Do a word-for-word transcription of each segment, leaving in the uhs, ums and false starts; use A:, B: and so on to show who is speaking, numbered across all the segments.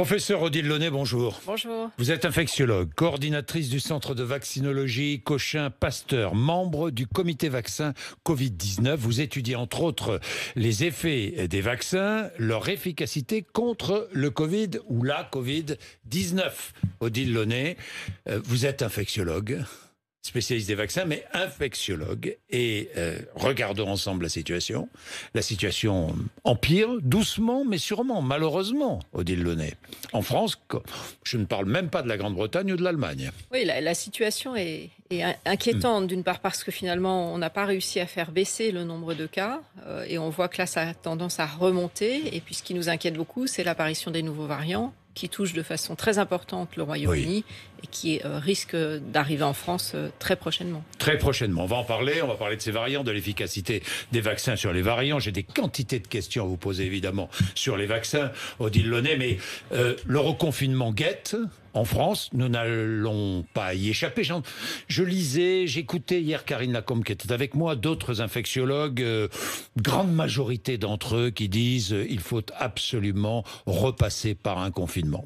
A: Professeur Odile Launay, bonjour.
B: Bonjour.
A: Vous êtes infectiologue, coordinatrice du centre de vaccinologie Cochin-Pasteur, membre du comité vaccin Covid dix-neuf. Vous étudiez entre autres les effets des vaccins, leur efficacité contre le Covid ou la Covid dix-neuf. Odile Launay, vous êtes infectiologue, spécialiste des vaccins, mais infectiologue. Et euh, regardons ensemble la situation. La situation empire doucement, mais sûrement, malheureusement, Odile Launay. En France, je ne parle même pas de la Grande-Bretagne ou de l'Allemagne.
B: Oui, la, la situation est, est inquiétante, mmh. d'une part parce que finalement, on n'a pas réussi à faire baisser le nombre de cas. Euh, et on voit que là, ça a tendance à remonter. Et puis, ce qui nous inquiète beaucoup, c'est l'apparition des nouveaux variants, qui touche de façon très importante le Royaume-Uni, oui. et qui euh, risque d'arriver en France euh, très prochainement.
A: Très prochainement. On va en parler. On va parler de ces variants, de l'efficacité des vaccins sur les variants. J'ai des quantités de questions à vous poser, évidemment, sur les vaccins, Odile Launay. Mais euh, le reconfinement guette. En France, nous n'allons pas y échapper. Je lisais, j'écoutais hier Karine Lacombe qui était avec moi, d'autres infectiologues, euh, grande majorité d'entre eux qui disent euh, il faut absolument repasser par un confinement.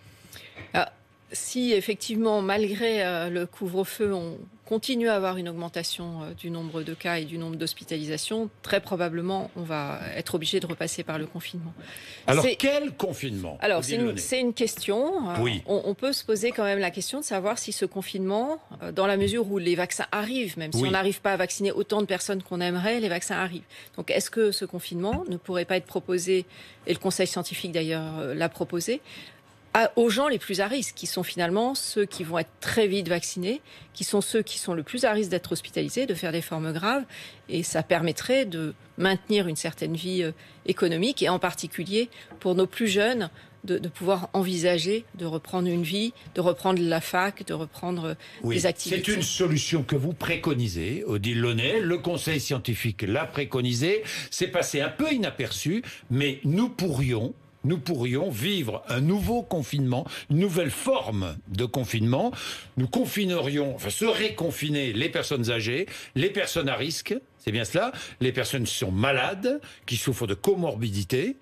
B: Ah, si effectivement, malgré euh, le couvre-feu, on continue à avoir une augmentation euh, du nombre de cas et du nombre d'hospitalisations, très probablement, on va être obligé de repasser par le confinement.
A: Alors, quel confinement?
B: Alors, c'est une, c'est une question.
A: Oui.
B: On, on peut se poser quand même la question de savoir si ce confinement, euh, dans la mesure où les vaccins arrivent, même si oui. on n'arrive pas à vacciner autant de personnes qu'on aimerait, les vaccins arrivent. Donc, est-ce que ce confinement ne pourrait pas être proposé, et le Conseil scientifique d'ailleurs euh, l'a proposé, À, aux gens les plus à risque, qui sont finalement ceux qui vont être très vite vaccinés, qui sont ceux qui sont le plus à risque d'être hospitalisés, de faire des formes graves, et ça permettrait de maintenir une certaine vie euh, économique, et en particulier pour nos plus jeunes, de, de pouvoir envisager de reprendre une vie, de reprendre la fac, de reprendre
A: oui,
B: des activités.
A: C'est une solution que vous préconisez, Odile Launay. Le Conseil scientifique l'a préconisé. C'est passé un peu inaperçu, mais nous pourrions... Nous pourrions vivre un nouveau confinement, une nouvelle forme de confinement. Nous confinerions, enfin, seraient confinées les personnes âgées, les personnes à risque, c'est bien cela, les personnes qui sont malades, qui souffrent de comorbidité,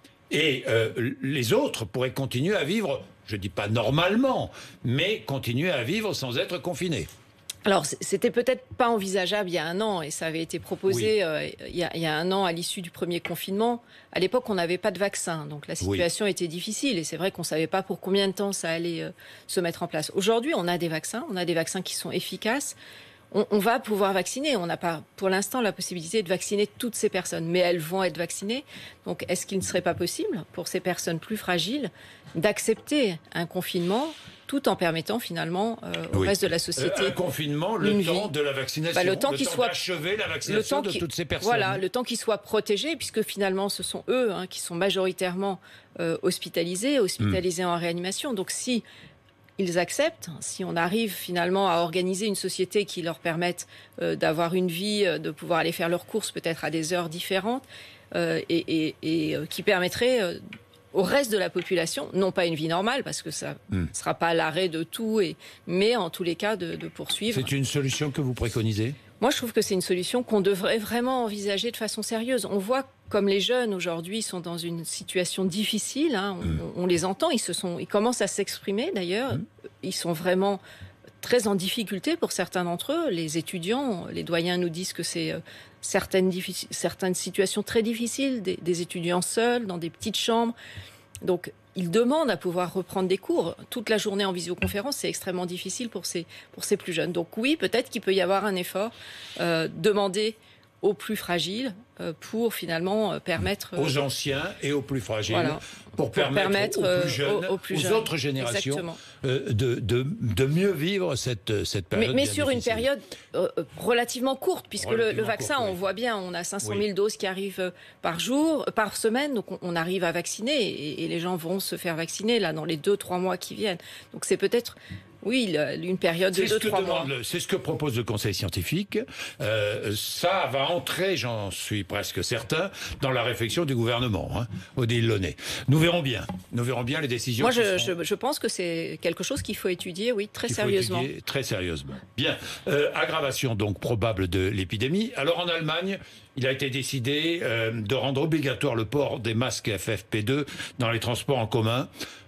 A: et euh, les autres pourraient continuer à vivre, je ne dis pas normalement, mais continuer à vivre sans être confinés.
B: Alors, c'était peut-être pas envisageable il y a un an, et ça avait été proposé oui. euh, il, y a, il y a un an à l'issue du premier confinement. À l'époque, on n'avait pas de vaccin, donc la situation oui. était difficile, et c'est vrai qu'on ne savait pas pour combien de temps ça allait euh, se mettre en place. Aujourd'hui, on a des vaccins, on a des vaccins qui sont efficaces. On, on va pouvoir vacciner. On n'a pas, pour l'instant, la possibilité de vacciner toutes ces personnes, mais elles vont être vaccinées. Donc, est-ce qu'il ne serait pas possible, pour ces personnes plus fragiles, d'accepter un confinement tout en permettant finalement euh, au oui. reste de la société
A: euh, un confinement, le temps vie. de la vaccination,
B: bah, le temps,
A: le
B: qu'il
A: temps
B: soit
A: d'achever la vaccination de toutes ces personnes.
B: Voilà, le temps qu'ils soient protégés, puisque finalement ce sont eux hein, qui sont majoritairement euh, hospitalisés, hospitalisés mmh. en réanimation. Donc si ils acceptent, si on arrive finalement à organiser une société qui leur permette euh, d'avoir une vie, euh, de pouvoir aller faire leurs courses peut-être à des heures différentes, euh, et, et, et euh, qui permettrait euh, au reste de la population, non pas une vie normale, parce que ça ne mmh. sera pas l'arrêt de tout, et, mais en tous les cas de, de poursuivre.
A: C'est une solution que vous préconisez ?
B: Moi, je trouve que c'est une solution qu'on devrait vraiment envisager de façon sérieuse. On voit comme les jeunes aujourd'hui sont dans une situation difficile, hein, on, mmh. on les entend, ils, se sont, ils commencent à s'exprimer d'ailleurs, mmh. ils sont vraiment très en difficulté pour certains d'entre eux. Les étudiants, les doyens nous disent que c'est euh, certaines, certaines situations très difficiles, des, des étudiants seuls, dans des petites chambres. Donc, ils demandent à pouvoir reprendre des cours. Toute la journée en visioconférence, c'est extrêmement difficile pour ces, pour ces plus jeunes. Donc oui, peut-être qu'il peut y avoir un effort euh, demandé aux plus fragiles euh, pour finalement euh, permettre...
A: Euh, aux anciens et aux plus fragiles,
B: voilà,
A: pour, pour permettre, permettre aux plus jeunes, aux, aux, plus aux jeunes, autres générations euh, de, de, de mieux vivre cette, cette période.
B: Mais, mais sur
A: difficile.
B: Une période euh, relativement courte, puisque relativement le, le vaccin, court, oui. on voit bien, on a cinq cent mille oui. doses qui arrivent par jour, par semaine, donc on, on arrive à vacciner, et, et les gens vont se faire vacciner là dans les deux, trois mois qui viennent. Donc c'est peut-être... Oui, une période de deux, trois mois.
A: C'est ce que propose le Conseil scientifique. Euh, ça va entrer, j'en suis presque certain, dans la réflexion du gouvernement, hein, Odile Launay. Nous verrons bien. Nous verrons bien les décisions.
B: Moi, je,
A: seront...
B: je, je pense que c'est quelque chose qu'il faut étudier, oui, très sérieusement.
A: Très sérieusement. Bien. Euh, aggravation donc probable de l'épidémie. Alors en Allemagne, il a été décidé euh, de rendre obligatoire le port des masques F F P deux dans les transports en commun.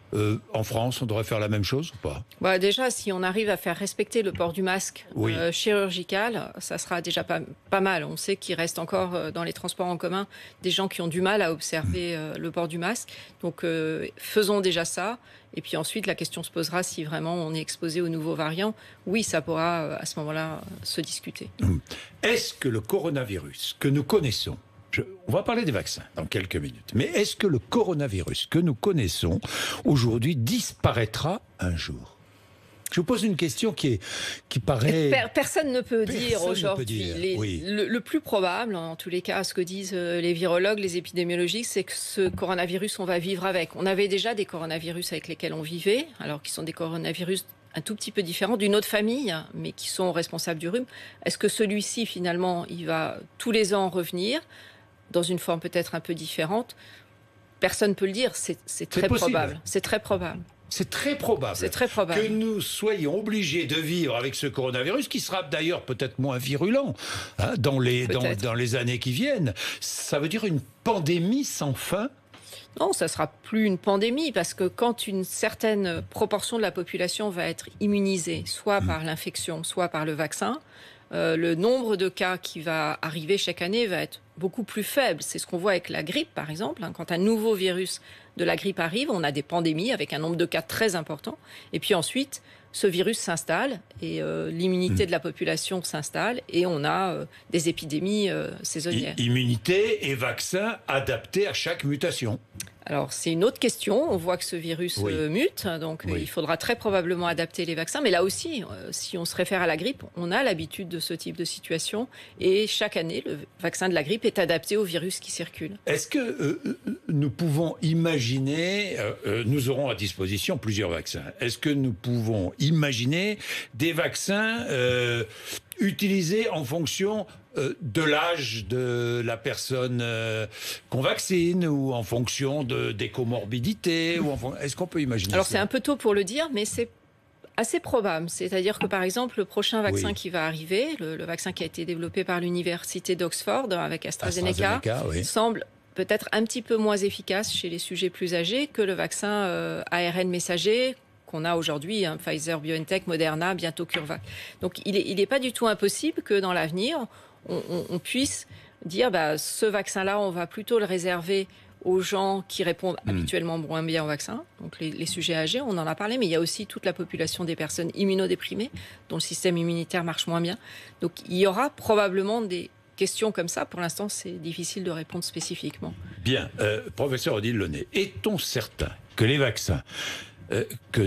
A: Euh, en France, on devrait faire la même chose ou pas?
B: Bah déjà, si on arrive à faire respecter le port du masque
A: oui.
B: euh, chirurgical, ça sera déjà pas, pas mal. On sait qu'il reste encore euh, dans les transports en commun des gens qui ont du mal à observer euh, le port du masque. Donc euh, faisons déjà ça. Et puis ensuite, la question se posera si vraiment on est exposé aux nouveaux variants. Oui, ça pourra euh, à ce moment-là se discuter.
A: Est-ce que le coronavirus que nous connaissons, Je, on va parler des vaccins dans quelques minutes. Mais est-ce que le coronavirus que nous connaissons aujourd'hui disparaîtra un jour? Je vous pose une question qui, est, qui paraît...
B: Personne ne peut Personne dire aujourd'hui.
A: Oui.
B: Le, le plus probable, en tous les cas, ce que disent les virologues, les épidémiologistes, c'est que ce coronavirus, on va vivre avec. On avait déjà des coronavirus avec lesquels on vivait, alors qu'ils sont des coronavirus un tout petit peu différents, d'une autre famille, mais qui sont responsables du rhume. Est-ce que celui-ci, finalement, il va tous les ans revenir dans une forme peut-être un peu différente? Personne ne peut le dire, c'est très probable. C'est très probable.
A: C'est très probable.
B: C'est très probable
A: que nous soyons obligés de vivre avec ce coronavirus, qui sera d'ailleurs peut-être moins virulent hein, dans, les, dans, dans les années qui viennent. Ça veut dire une pandémie sans fin?
B: Non, ça ne sera plus une pandémie, parce que quand une certaine proportion de la population va être immunisée, soit par l'infection, soit par le vaccin, euh, le nombre de cas qui va arriver chaque année va être beaucoup plus faible. C'est ce qu'on voit avec la grippe, par exemple. Quand un nouveau virus de la grippe arrive, on a des pandémies avec un nombre de cas très important. Et puis ensuite, ce virus s'installe et euh, l'immunité de la population s'installe et on a euh, des épidémies euh, saisonnières.
A: Immunité et vaccin adaptés à chaque mutation.
B: Alors, c'est une autre question. On voit que ce virus oui. euh, mute, donc oui. euh, il faudra très probablement adapter les vaccins. Mais là aussi, euh, si on se réfère à la grippe, on a l'habitude de ce type de situation. Et chaque année, le vaccin de la grippe est adapté au virus qui circule.
A: Est-ce que euh, nous pouvons imaginer, euh, nous aurons à disposition plusieurs vaccins, est-ce que nous pouvons imaginer des vaccins euh, utilisés en fonction de l'âge de la personne euh, qu'on vaccine ou en fonction de, des comorbidités ou en... Est-ce qu'on peut imaginer
B: Alors
A: ça?
B: C'est un peu tôt pour le dire, mais c'est assez probable. C'est-à-dire que par exemple, le prochain vaccin oui. qui va arriver, le, le vaccin qui a été développé par l'université d'Oxford avec AstraZeneca, AstraZeneca oui. semble peut-être un petit peu moins efficace chez les sujets plus âgés que le vaccin euh, A R N messager qu'on a aujourd'hui, hein, Pfizer, BioNTech, Moderna, bientôt CureVac. Donc il n'est il est pas du tout impossible que dans l'avenir, On, on, on puisse dire bah, ce vaccin-là, on va plutôt le réserver aux gens qui répondent mmh. habituellement moins bien au vaccin, donc les, les sujets âgés, on en a parlé, mais il y a aussi toute la population des personnes immunodéprimées, dont le système immunitaire marche moins bien. Donc il y aura probablement des questions comme ça. Pour l'instant, c'est difficile de répondre spécifiquement.
A: Bien, euh, professeur Odile Launay, est-on certain que les vaccins Euh, que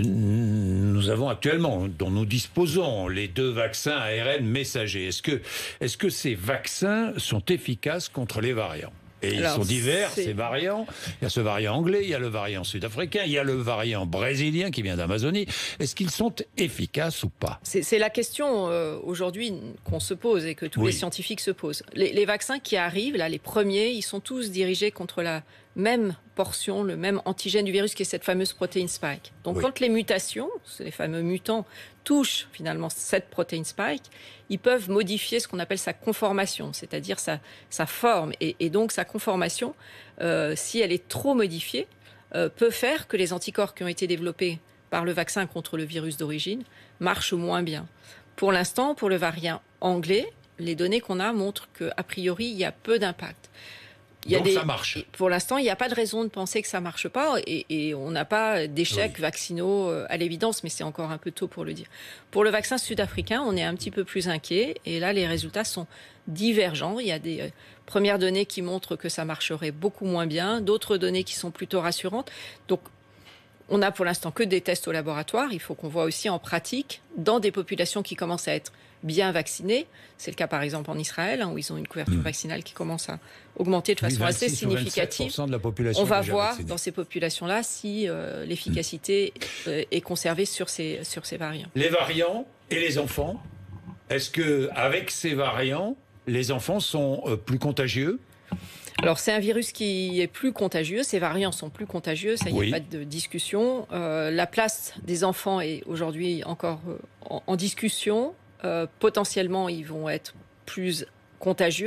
A: nous avons actuellement, dont nous disposons, les deux vaccins A R N messagers, est-ce que, est-ce que ces vaccins sont efficaces contre les variants? Et Alors, ils sont divers, ces variants. Il y a ce variant anglais, il y a le variant sud-africain, il y a le variant brésilien qui vient d'Amazonie. Est-ce qu'ils sont efficaces ou pas?
B: C'est la question euh, aujourd'hui qu'on se pose et que tous oui. les scientifiques se posent. Les, les vaccins qui arrivent, là, les premiers, ils sont tous dirigés contre la même portion, le même antigène du virus qui est cette fameuse protéine spike. Donc oui. quand les mutations, les fameux mutants, touchent finalement cette protéine spike, ils peuvent modifier ce qu'on appelle sa conformation, c'est-à-dire sa, sa forme. Et, et donc sa conformation, euh, si elle est trop modifiée, euh, peut faire que les anticorps qui ont été développés par le vaccin contre le virus d'origine marchent moins bien. Pour l'instant, pour le variant anglais, les données qu'on a montrent qu'a priori, il y a peu d'impact. Il y a
A: Donc
B: des,
A: ça marche.
B: Pour l'instant, il n'y a pas de raison de penser que ça ne marche pas et, et on n'a pas d'échecs oui. vaccinaux à l'évidence, mais c'est encore un peu tôt pour le dire. Pour le vaccin sud-africain, on est un petit peu plus inquiet et là, les résultats sont divergents. Il y a des euh, premières données qui montrent que ça marcherait beaucoup moins bien, d'autres données qui sont plutôt rassurantes. Donc, on n'a pour l'instant que des tests au laboratoire. Il faut qu'on voit aussi en pratique dans des populations qui commencent à être bien vaccinés. C'est le cas par exemple en Israël, hein, où ils ont une couverture mmh. vaccinale qui commence à augmenter de façon oui, assez significative.
A: De la population
B: On va voir
A: vaccinée.
B: Dans ces populations-là si euh, l'efficacité mmh. euh, est conservée sur ces, sur ces variants.
A: Les variants et les enfants, est-ce qu'avec ces variants, les enfants sont euh, plus contagieux ?
B: Alors c'est un virus qui est plus contagieux, ces variants sont plus contagieux, ça y oui. a pas de discussion. Euh, la place des enfants est aujourd'hui encore euh, en, en discussion. Euh, potentiellement, ils vont être plus contagieux, mais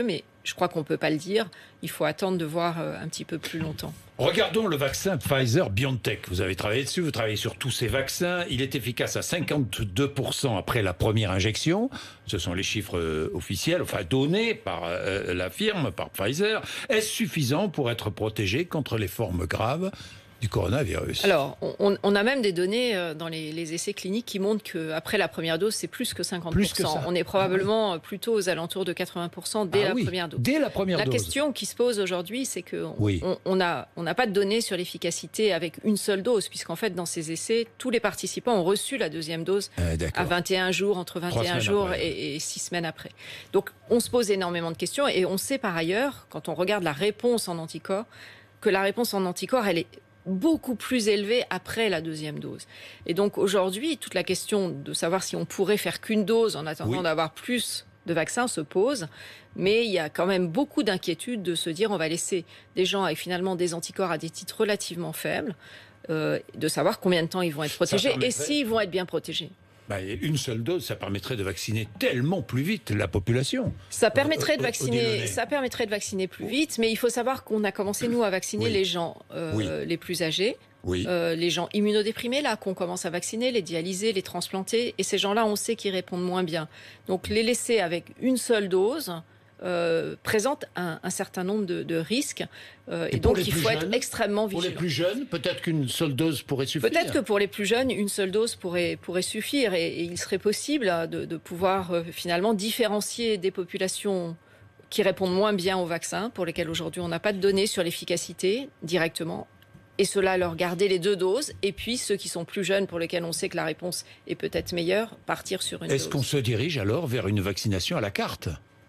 B: je crois qu'on ne peut pas le dire. Il faut attendre de voir un petit peu plus longtemps.
A: Regardons le vaccin Pfizer-BioNTech. Vous avez travaillé dessus, vous travaillez sur tous ces vaccins. Il est efficace à cinquante-deux pour cent après la première injection. Ce sont les chiffres euh, officiels, enfin donnés par euh, la firme, par Pfizer. Est-ce suffisant pour être protégé contre les formes graves du coronavirus?
B: Alors, on, on a même des données dans les, les essais cliniques qui montrent qu'après la première dose, c'est plus que cinquante pour cent.
A: Plus que ça.
B: On est probablement ah oui. plutôt aux alentours de quatre-vingts pour cent dès ah la
A: oui.
B: première dose.
A: Dès la première
B: la
A: dose.
B: La question qui se pose aujourd'hui, c'est qu'on
A: oui.
B: on, on n'a on n'a pas de données sur l'efficacité avec une seule dose, puisqu'en fait, dans ces essais, tous les participants ont reçu la deuxième dose euh, à vingt et un jours, entre vingt et un jours et, et six semaines après. Donc, on se pose énormément de questions et on sait par ailleurs, quand on regarde la réponse en anticorps, que la réponse en anticorps, elle est beaucoup plus élevé après la deuxième dose. Et donc aujourd'hui, toute la question de savoir si on pourrait faire qu'une dose en attendant oui. d'avoir plus de vaccins se pose. Mais il y a quand même beaucoup d'inquiétude de se dire on va laisser des gens avec finalement des anticorps à des titres relativement faibles, euh, de savoir combien de temps ils vont être protégés permettrait... et s'ils vont être bien protégés.
A: Bah, une seule dose, ça permettrait de vacciner tellement plus vite la population.
B: Ça permettrait de vacciner, ça permettrait de vacciner plus vite, mais il faut savoir qu'on a commencé, nous, à vacciner oui. les gens euh, oui. les plus âgés, oui. euh, les gens immunodéprimés, là, qu'on commence à vacciner, les dialysés, les transplantés, et ces gens-là, on sait qu'ils répondent moins bien. Donc, les laisser avec une seule dose... Euh, présente un, un certain nombre de, de risques euh, et, et donc il faut jeunes, être extrêmement vigilant.
A: Pour les plus jeunes, peut-être qu'une seule dose pourrait suffire.
B: Peut-être que pour les plus jeunes, une seule dose pourrait, pourrait suffire et, et il serait possible de, de pouvoir euh, finalement différencier des populations qui répondent moins bien au vaccin, pour lesquelles aujourd'hui on n'a pas de données sur l'efficacité directement, et cela leur garder les deux doses, et puis ceux qui sont plus jeunes, pour lesquels on sait que la réponse est peut-être meilleure, partir sur une
A: Est-ce
B: dose.
A: Est-ce qu'on se dirige alors vers une vaccination à la carte ?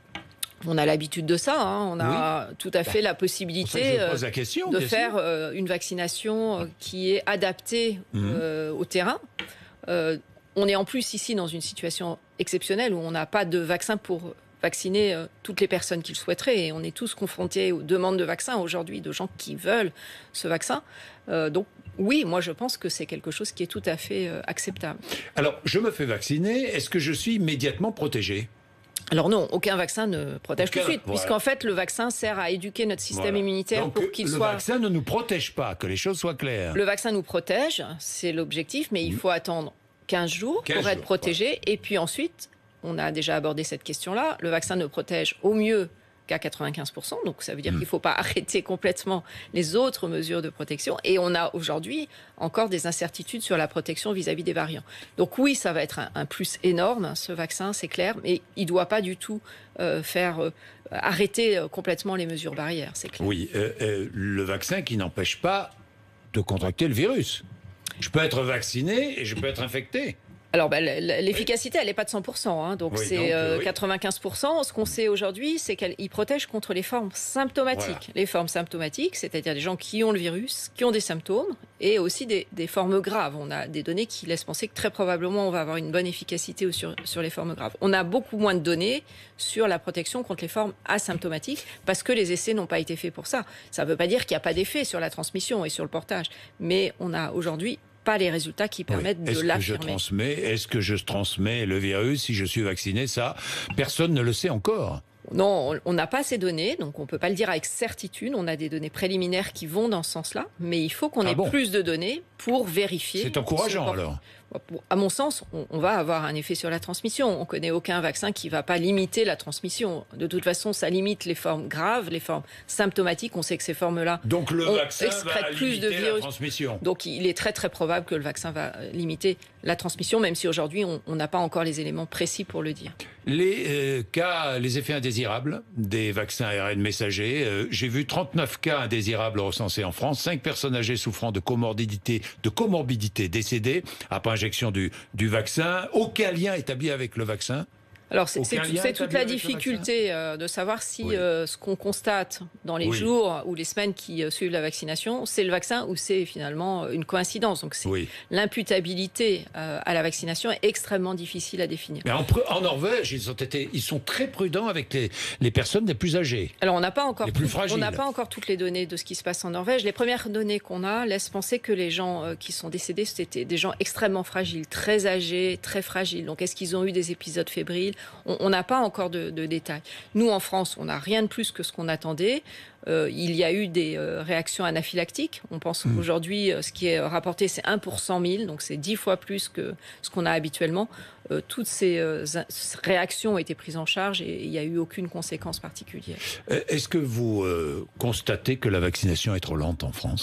B: On a l'habitude de ça, hein. On a oui. tout à fait bah, la possibilité
A: la question,
B: de faire euh, une vaccination euh, qui est adaptée mmh. euh, au terrain. Euh, on est en plus ici dans une situation exceptionnelle où on n'a pas de vaccin pour vacciner euh, toutes les personnes qui le souhaiteraient. Et on est tous confrontés aux demandes de vaccins aujourd'hui, de gens qui veulent ce vaccin. Euh, donc oui, moi je pense que c'est quelque chose qui est tout à fait euh, acceptable.
A: Alors, je me fais vacciner, est-ce que je suis immédiatement protégé ?
B: Alors non, aucun vaccin ne protège
A: aucun,
B: tout de suite,
A: voilà.
B: puisqu'en fait, le vaccin sert à éduquer notre système voilà. immunitaire
A: Donc,
B: pour qu'il
A: le
B: soit...
A: Le vaccin ne nous protège pas, que les choses soient claires.
B: Le vaccin nous protège, c'est l'objectif, mais mmh. il faut attendre quinze jours
A: quinze
B: pour être
A: jours,
B: protégé.
A: voilà.
B: Et puis ensuite, on a déjà abordé cette question-là, le vaccin ne protège au mieux qu'à quatre-vingt-quinze pour cent, donc ça veut dire mmh. qu'il ne faut pas arrêter complètement les autres mesures de protection. Et on a aujourd'hui encore des incertitudes sur la protection vis-à-vis des variants. Donc oui, ça va être un, un plus énorme, ce vaccin, c'est clair, mais il ne doit pas du tout euh, faire euh, arrêter euh, complètement les mesures barrières, c'est clair.
A: Oui, euh, euh, le vaccin qui n'empêche pas de contracter le virus. Je peux être vacciné et je peux être infecté.
B: Alors, bah, l'efficacité, elle n'est pas de cent pour cent, hein, donc oui, c'est euh, oui. quatre-vingt-quinze pour cent. Ce qu'on sait aujourd'hui, c'est qu'il protège contre les formes symptomatiques. Voilà. Les formes symptomatiques, c'est-à-dire des gens qui ont le virus, qui ont des symptômes, et aussi des, des formes graves. On a des données qui laissent penser que très probablement, on va avoir une bonne efficacité sur, sur les formes graves. On a beaucoup moins de données sur la protection contre les formes asymptomatiques, parce que les essais n'ont pas été faits pour ça. Ça ne veut pas dire qu'il n'y a pas d'effet sur la transmission et sur le portage, mais on a aujourd'hui pas les résultats qui permettent oui. de l'affirmer.
A: Est-ce que je transmets, est-ce que je transmets le virus si je suis vacciné? Ça, personne ne le sait encore.
B: Non, on n'a pas ces données, donc on ne peut pas le dire avec certitude. On a des données préliminaires qui vont dans ce sens-là, mais il faut qu'on ait ah bon plus de données pour vérifier.
A: C'est encourageant alors.
B: À mon sens, on va avoir un effet sur la transmission. On ne connaît aucun vaccin qui ne va pas limiter la transmission. De toute façon, ça limite les formes graves, les formes symptomatiques. On sait que ces formes-là
A: Donc le vaccin va
B: plus
A: limiter
B: de virus.
A: la transmission.
B: Donc il est très très probable que le vaccin va limiter la transmission, même si aujourd'hui on n'a pas encore les éléments précis pour le dire.
A: Les euh, cas, les effets indésirables des vaccins A R N messagers. Euh, j'ai vu trente-neuf cas indésirables recensés en France, cinq personnes âgées souffrant de comorbidité, de comorbidité décédées après injection du, du vaccin. Aucun lien établi avec le vaccin.
B: Alors c'est toute la difficulté euh, de savoir si oui. euh, ce qu'on constate dans les oui. jours ou les semaines qui euh, suivent la vaccination, c'est le vaccin ou c'est finalement une coïncidence. Donc c'est oui. l'imputabilité euh, à la vaccination est extrêmement difficile à définir.
A: Mais en, en Norvège, ils, ont été, ils sont très prudents avec les, les personnes les plus âgées.
B: Alors on n'a pas encore
A: les plus fragiles.
B: On n'a pas encore toutes les données de ce qui se passe en Norvège. Les premières données qu'on a laissent penser que les gens euh, qui sont décédés, c'était des gens extrêmement fragiles, très âgés, très fragiles. Donc est-ce qu'ils ont eu des épisodes fébriles? on n'a pas encore de, de détails. Nous, en France, on n'a rien de plus que ce qu'on attendait. Euh, il y a eu des euh, réactions anaphylactiques. On pense mmh. qu'aujourd'hui, euh, ce qui est rapporté, c'est un pour cent mille, donc c'est dix fois plus que ce qu'on a habituellement. Euh, toutes ces euh, réactions ont été prises en charge et il n'y a eu aucune conséquence particulière.
A: Est-ce que vous euh, constatez que la vaccination est trop lente en France ?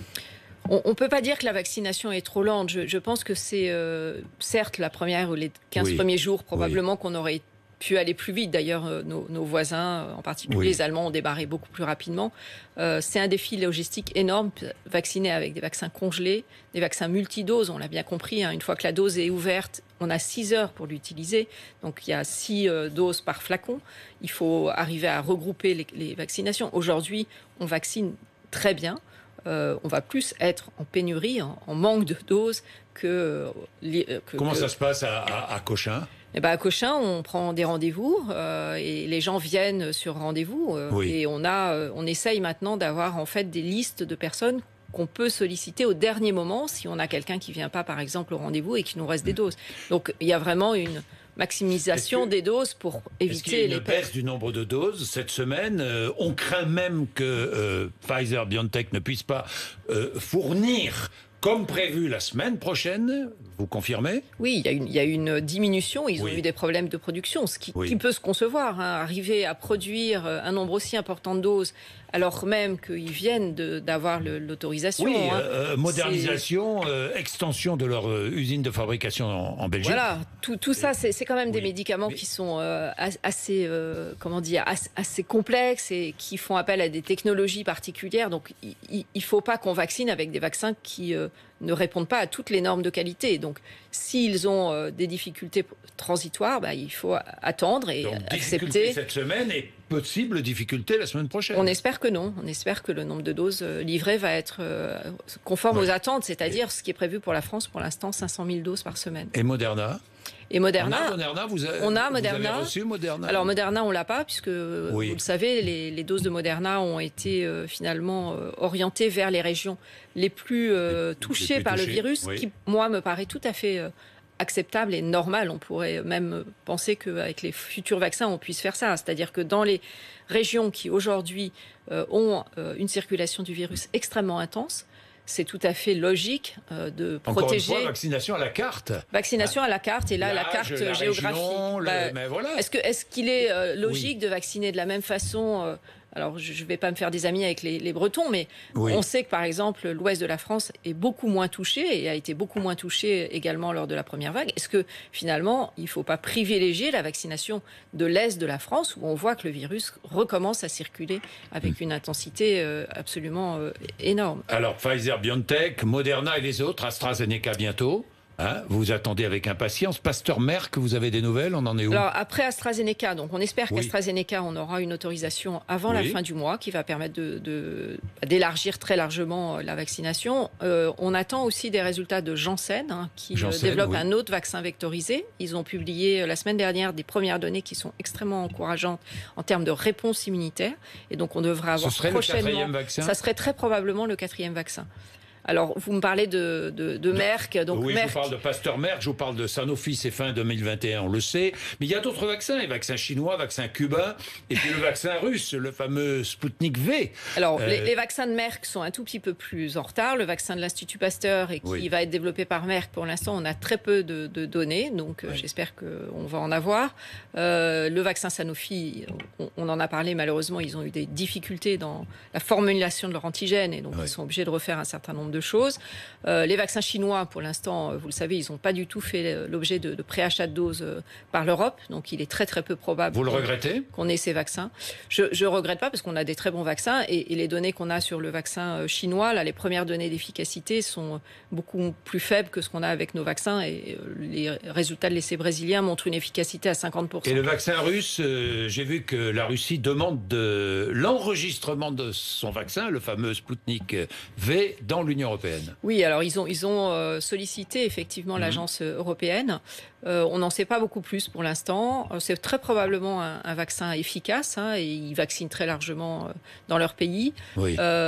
B: On ne peut pas dire que la vaccination est trop lente. Je, je pense que c'est euh, certes la première ou les quinze oui. premiers jours, probablement oui. qu'on aurait pu aller plus vite. D'ailleurs, euh, nos, nos voisins, en particulier oui. les Allemands, ont débarré beaucoup plus rapidement. Euh, c'est un défi logistique énorme, vacciner avec des vaccins congelés, des vaccins multidoses, on l'a bien compris. Hein, une fois que la dose est ouverte, on a six heures pour l'utiliser. Donc, il y a six euh, doses par flacon. Il faut arriver à regrouper les, les vaccinations. Aujourd'hui, on vaccine très bien. Euh, on va plus être en pénurie, en, en manque de doses que... que
A: Comment
B: que...
A: ça se passe à, à, à Cochin ?
B: Eh ben à Cochin, on prend des rendez-vous euh, et les gens viennent sur rendez-vous. Euh, oui. Et on, a, euh, on essaye maintenant d'avoir en fait des listes de personnes qu'on peut solliciter au dernier moment si on a quelqu'un qui ne vient pas, par exemple, au rendez-vous et qui nous reste des doses. Donc, il y a vraiment une maximisation que, des doses pour éviter
A: est-ce qu'il y a une
B: les
A: baisse du nombre de doses cette semaine. Euh, on craint même que euh, Pfizer-BioNTech ne puisse pas euh, fournir comme prévu la semaine prochaine. Vous confirmez ?
B: Oui, il y a une, il y a une diminution. Ils
A: oui.
B: ont eu des problèmes de production, ce qui,
A: oui.
B: qui peut se concevoir. Hein. Arriver à produire un nombre aussi important de doses, alors même qu'ils viennent de, d'avoir le, l'autorisation.
A: Oui,
B: hein.
A: euh, modernisation, euh, extension de leur euh, usine de fabrication en, en Belgique.
B: Voilà, tout, tout ça, c'est, c'est quand même oui. des médicaments
A: Mais...
B: qui sont euh, assez, euh, comment dire, assez, assez complexes et qui font appel à des technologies particulières. Donc, il ne faut pas qu'on vaccine avec des vaccins qui euh, ne répondent pas à toutes les normes de qualité. Donc, s'ils ont euh, des difficultés transitoires, bah, il faut attendre et
A: Donc,
B: accepter.
A: Cette semaine et possible difficulté la semaine prochaine.
B: On espère que non. On espère que le nombre de doses livrées va être euh, conforme oui. aux attentes, c'est-à-dire et... ce qui est prévu pour la France pour l'instant, cinq cent mille doses par semaine.
A: Et Moderna ?
B: Et Moderna,
A: on a Moderna, vous, a,
B: on a
A: vous
B: Moderna.
A: avez reçu Moderna ?
B: Alors Moderna, on l'a pas puisque
A: oui.
B: vous le savez, les, les doses de Moderna ont été euh, finalement euh, orientées vers les régions les plus euh, touchées les plus par touchées. le virus, oui. qui moi me paraît tout à fait euh, acceptable et normal. On pourrait même penser qu'avec les futurs vaccins, on puisse faire ça. C'est-à-dire que dans les régions qui aujourd'hui euh, ont euh, une circulation du virus extrêmement intense, c'est tout à fait logique euh, de
A: Encore
B: protéger.
A: Une fois, vaccination à la carte.
B: Vaccination ah. à la carte et là
A: L'âge,
B: la carte
A: la
B: géographique.
A: Région,
B: bah,
A: le... Mais voilà.
B: Est-ce que est-ce qu'il est euh, logique
A: oui.
B: de vacciner de la même façon euh, Alors, je ne vais pas me faire des amis avec les, les Bretons, mais
A: oui.
B: on sait que, par exemple, l'ouest de la France est beaucoup moins touché et a été beaucoup moins touché également lors de la première vague. Est-ce que, finalement, il ne faut pas privilégier la vaccination de l'est de la France, où on voit que le virus recommence à circuler avec une intensité euh, absolument euh, énorme ?
A: Alors, Pfizer-BioNTech, Moderna et les autres, AstraZeneca bientôt. Hein, vous attendez avec impatience. Pasteur Merck, vous avez des nouvelles? On en est où?
B: Alors, après AstraZeneca, donc on espère
A: oui.
B: qu'AstraZeneca, on aura une autorisation avant
A: oui.
B: la fin du mois qui va permettre de, de, d'élargir très largement la vaccination. Euh, on attend aussi des résultats de Janssen, hein, qui Janssen, développe oui. un autre vaccin vectorisé. Ils ont publié la semaine dernière des premières données qui sont extrêmement encourageantes en termes de réponse immunitaire. Et donc, on devrait avoir
A: Ce serait
B: prochainement...
A: le quatrième vaccin?
B: Ça serait très probablement le quatrième vaccin. Alors, vous me parlez de, de, de Merck. Donc
A: oui,
B: Merck...
A: je vous parle de Pasteur Merck, je vous parle de Sanofi, c'est fin deux mille vingt et un, on le sait. Mais il y a d'autres vaccins, les vaccins chinois, vaccins cubains, et puis le vaccin russe, le fameux Sputnik V.
B: Alors, euh... les, les vaccins de Merck sont un tout petit peu plus en retard. Le vaccin de l'Institut Pasteur, et qui oui. va être développé par Merck, pour l'instant, on a très peu de, de données, donc oui. euh, j'espère qu'on va en avoir. Euh, le vaccin Sanofi, on, on en a parlé, malheureusement, ils ont eu des difficultés dans la formulation de leur antigène, et donc oui. ils sont obligés de refaire un certain nombre de de choses. Euh, les vaccins chinois, pour l'instant, vous le savez, ils n'ont pas du tout fait l'objet de, de préachat de doses euh, par l'Europe, donc il est très très peu probable
A: vous le regrettez
B: qu'on ait ces vaccins. Je ne regrette pas parce qu'on a des très bons vaccins et, et les données qu'on a sur le vaccin chinois, là, les premières données d'efficacité sont beaucoup plus faibles que ce qu'on a avec nos vaccins et euh, les résultats de l'essai brésilien montrent une efficacité à cinquante pour cent.
A: Et le vaccin russe, euh, j'ai vu que la Russie demande de l'enregistrement de son vaccin, le fameux Sputnik V, dans l'Union européenne.
B: Oui, alors ils ont, ils ont euh, sollicité effectivement mmh. l'agence européenne. Euh, on n'en sait pas beaucoup plus pour l'instant. C'est très probablement un, un vaccin efficace hein, et ils vaccinent très largement euh, dans leur pays.
A: Oui.
B: Euh,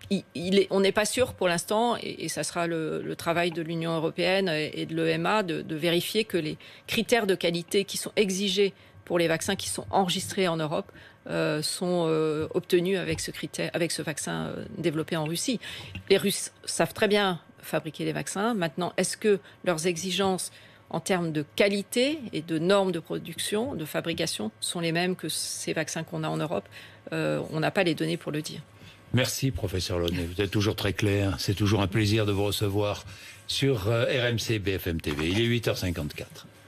B: il, il est, on n'est pas sûr pour l'instant, et, et ça sera le, le travail de l'Union européenne et, et de l'E M A, de, de vérifier que les critères de qualité qui sont exigés pour les vaccins qui sont enregistrés en Europe euh, sont euh, obtenus avec ce, critère, avec ce vaccin euh, développé en Russie. Les Russes savent très bien fabriquer les vaccins. Maintenant, est-ce que leurs exigences en termes de qualité et de normes de production, de fabrication, sont les mêmes que ces vaccins qu'on a en Europe? euh, On n'a pas les données pour le dire.
A: Merci, professeur Launay. Vous êtes toujours très clair. C'est toujours un plaisir de vous recevoir sur R M C B F M T V. Il est huit heures cinquante-quatre.